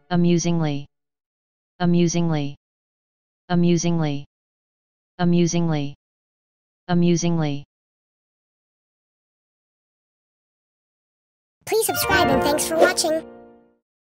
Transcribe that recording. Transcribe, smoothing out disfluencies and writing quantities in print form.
amusingly, amusingly, amusingly, amusingly, amusingly. Please subscribe and thanks for watching.